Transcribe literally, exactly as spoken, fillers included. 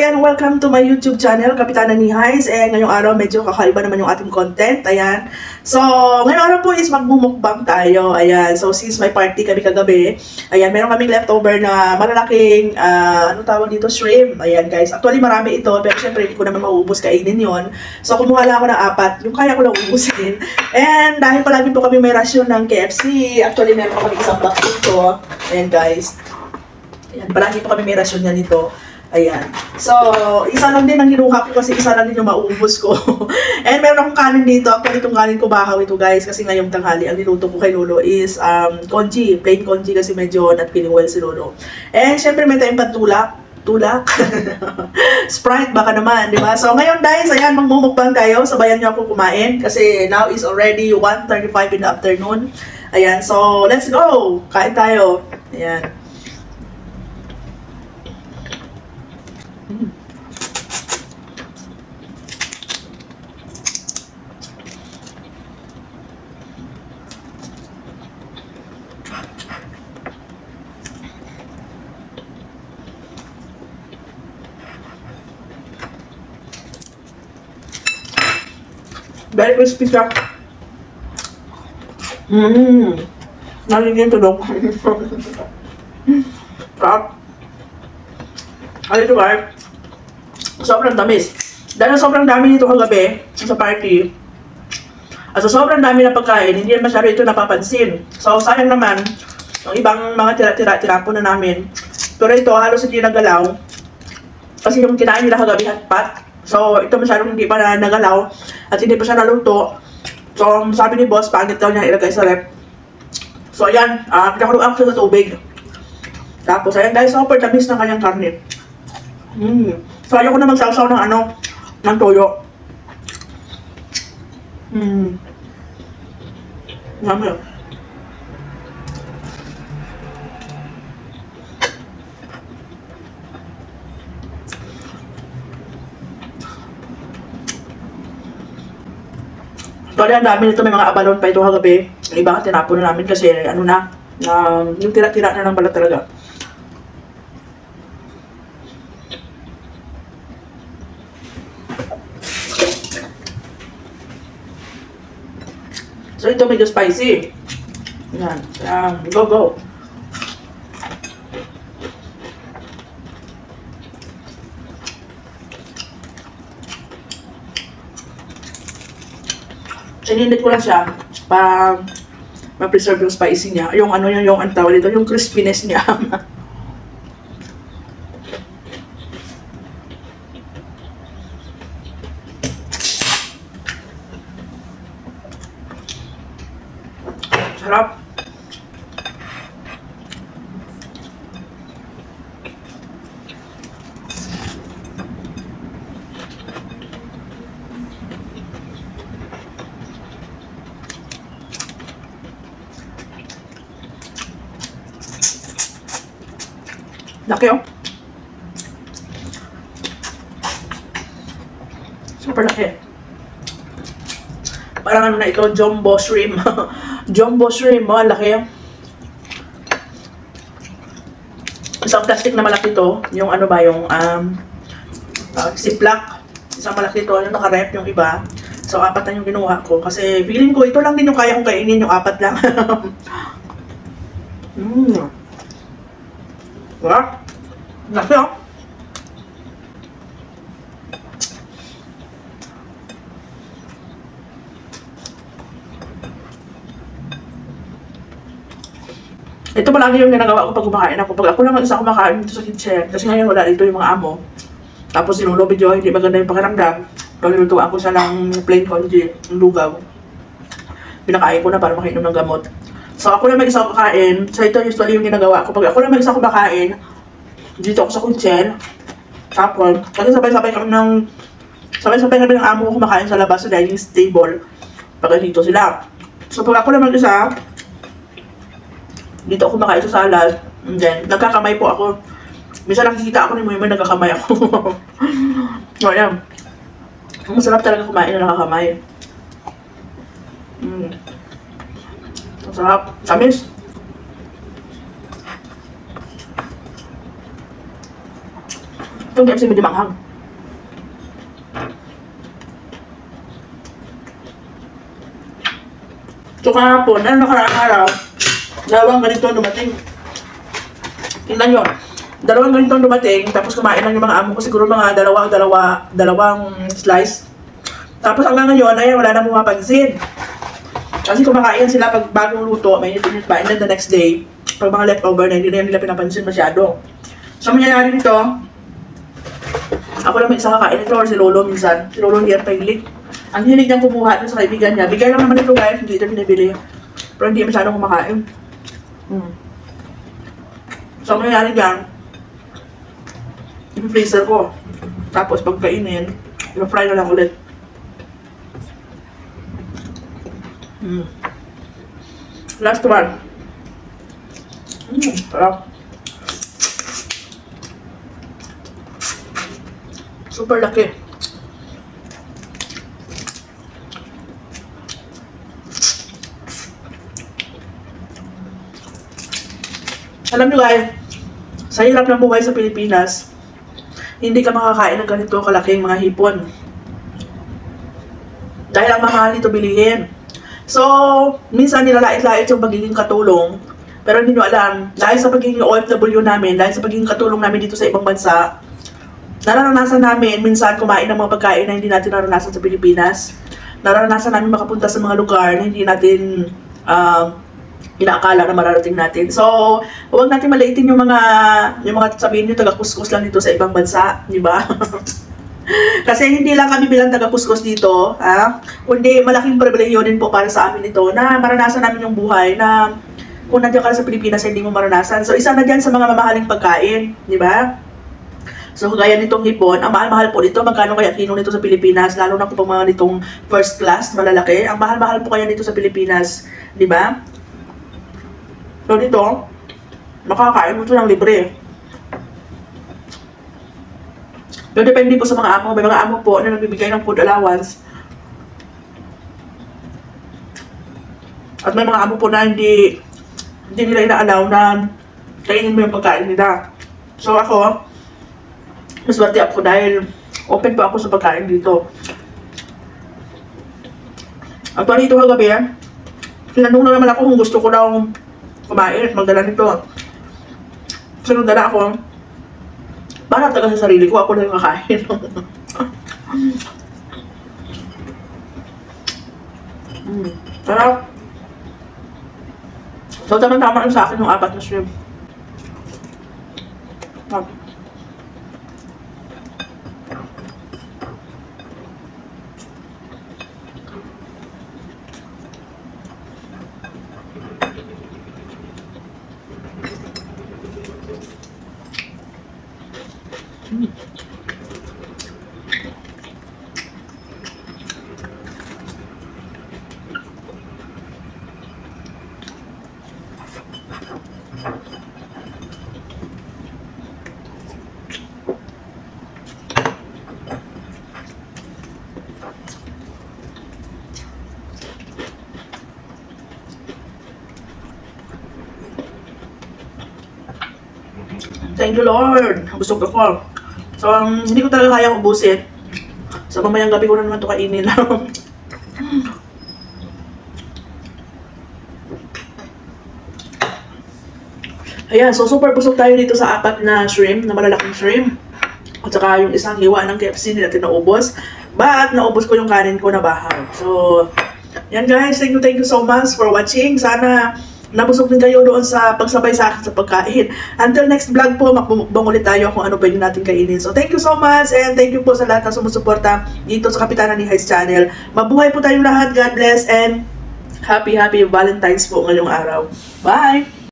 ayan, welcome to my YouTube channel, Kapitana ni Highs. And ngayong araw, medyo kakaiba naman yung ating content. Ayan. So, ngayong araw po is magmumukbang tayo. Ayan. So, since may party kami kagabi, ayan, meron kaming leftover na malalaking, uh, ano tawag dito, shrimp. Ayan, guys. Actually, marami ito, pero syempre, hindi ko naman mauubos kainin yon. So, kumuha lang ako ng apat. Yung kaya ko lang ubusin. And dahil palagi po kami may rasyon ng K F C, actually, meron pa kami isang box dito. Ayan, guys. Ayan, palagi po kami may rasyon niya nito. Ayan. So, isa lang din ang kinuha ko kasi isa lang din yung mauubos ko. And meron akong kanin dito. Actually, itong kanin ko bahaw ito, guys. Kasi ngayong tanghali, ang niluto ko kay Lolo is um, congee. Plain congee kasi medyo not feeling well si Lolo. And syempre, may tayong pantulak. Tulak. Sprite, baka naman, di ba? So, ngayon, guys, ayan, magmumukbang tayo. Sabayan niyo ako kumain. Kasi now is already one thirty-five in the afternoon. Ayan. So, let's go. Kain tayo. Ayan. Very crispy siya. Mmm. Nalingin to dog. Sarap. Ano ito ba? Sobrang tamis. Dahil sobrang dami nito kagabi sa party. At sa sobrang dami na pagkain, hindi masyado ito napapansin. So, sayang naman, ang ibang mga tira-tira, tirapo na namin. Pero ito, halos hindi nagalaw. Kasi yung kinain nila kagabi hotpot. So, ito masyadong hindi pa na nagalaw at hindi pa siya naluto. So, sabi ni boss, pangit daw niya ilagay sa rep. So, ayan, uh, pinakuloan ko siya sa tubig. Tapos, ayan guys, super tamis ng kanyang karne. Mm. So, ayoko na magsawsaw ng ano, ng toyo. Mm. Yummy. Actually, ang dami nito, may mga abalon pa ito kagabi. Yung iba tinapon na namin kasi ano na, um, yung tira-tira na ng balat talaga. So ito medyo spicy. Yan. Um, go go. Sinindit ko lang siya para ma-preserve yung spicy niya. Yung ano yung, yung ang tawag dito, yung crispiness niya. Sarap. Laki oh. Super laki. Parang ano na ito, jumbo shrimp. Jumbo shrimp, oh, laki oh. Isang plastic na malaki to. Yung ano ba, yung um, uh, ziplock. Isang malaki to, yung nakarep, yung iba. So, apat na yung kinuha ko. Kasi feeling ko, ito lang din yung kaya kong kainin, yung apat lang. Mmm. Sarap. Laki oh. Ito palagi yung ginagawa ko pag kumakain ako. Pag ako lang mag-isa kumakain dito sa kitchen. Kasi ngayon wala dito yung mga amo. Tapos si Lolo video, hindi maganda yung pakiramdam. Paglulutuan ko siya ng plain congee, yung lugaw. Pinakain ko na para makainom ng gamot. So ako lang mag-isa kumakain. So ito usually yung ginagawa ko. Pag ako lang mag-isa kumakain, dito ako sa kitchen. Tapos, kasi sabay-sabay kami ng sabay-sabay kami ng amo ko kumakain sa labas sa dining table. Pag dito sila. So pag ako lang mag-isa, dito ako kumakain sa salad. And then, nagkakamay po ako. Minsan nakikita ako ni Moymoy, nagkakamay ako. So, ayan. Masarap talaga kumain na nakakamay. Mm. Masarap. Tamis. Itong K F C medyo manghang. So kahapon, ano nakaraang araw, dalawang ganito dumating. Tingnan nyo, dalawang ganito dumating, tapos kumain lang yung mga amo ko, siguro mga dalawa, dalawa, dalawang slice. Tapos hanggang ngayon, ay wala na pumapansin. Kasi kumakain sila pag bagong luto, may init pa, and then the next day, pag mga leftover na, hindi na nila pinapansin masyado. So mangyayari nito, ako lang may isang kakain ito, or si Lolo minsan, si Lolo here paglik. Ang hilig niyang kumuha dun sa kaibigan niya. Bigay lang naman ito guys, hindi ito binibili. Pero hindi masyadong kumakain. Hmm. So, ang nangyari dyan, i-freezer ko. Tapos, pagkainin, i-fry na lang ulit. Hmm. Last one. Hmm, sarap. Super laki. Alam nyo guys, sa hirap ng buhay sa Pilipinas, hindi ka makakain ng ganito kalaking mga hipon. Dahil ang mahal nito bilihin. So, minsan nilalait-lait yung pagiging katulong. Pero hindi nyo alam, dahil sa pagiging O F W namin, dahil sa pagiging katulong namin dito sa ibang bansa, nararanasan namin minsan kumain ng mga pagkain na hindi natin naranasan sa Pilipinas. Nararanasan namin makapunta sa mga lugar na hindi natin uh, inaakala na mararating natin. So, huwag natin malaitin yung mga, yung mga sabihin nyo, taga-kuskus lang dito sa ibang bansa, di ba? Kasi hindi lang kami bilang taga-kuskus dito, ha? Kundi malaking pribilehiyo din po para sa amin ito na maranasan namin yung buhay na kung nandiyan ka sa Pilipinas, hindi mo maranasan. So, isa na dyan sa mga mamahaling pagkain, di ba? So, gaya nitong hipon, ang mahal-mahal po nito, magkano kaya kino nito sa Pilipinas, lalo na kung mga nitong first class, malalaki, ang mahal-mahal po kaya nito sa Pilipinas, di ba? So dito, makakain mo ito ng libre. Pero depende po sa mga amo. May mga amo po na nagbibigay ng food allowance. At may mga amo po na hindi, hindi nila ina-allow na kainin mo yung pagkain nila. So ako, maswerte ako dahil open po ako sa pagkain dito. At pa dito kagabi, tinanong na naman ako kung gusto ko daw kumain at magdala nito. Kasi nung dala ako, para taga sa sarili ko, ako na yung kakain. mm, sarap. So, tamang-tama sa akin yung apat na shrimp. Ah. Hmm. Thank you, Lord. Busog ako. So, um, hindi ko talaga kayang ubusin. So, mamayang gabi ko na naman ito kainin lang. Ayan, so super busog tayo dito sa apat na shrimp, na malalaking shrimp. At saka yung isang hiwa ng K F C, hindi natin naubos. But, naubos ko yung kanin ko na bahaw. So, yan guys, thank you, thank you so much for watching. Sana nabusog din kayo doon sa pagsabay sa akin sa pagkain. Until next vlog po, makbumukbang ulit tayo kung ano pwede natin kainin. So, thank you so much and thank you po sa lahat na sumusuporta dito sa Kapitana Nihays channel. Mabuhay po tayong lahat. God bless and happy, happy Valentine's po ngayong araw. Bye!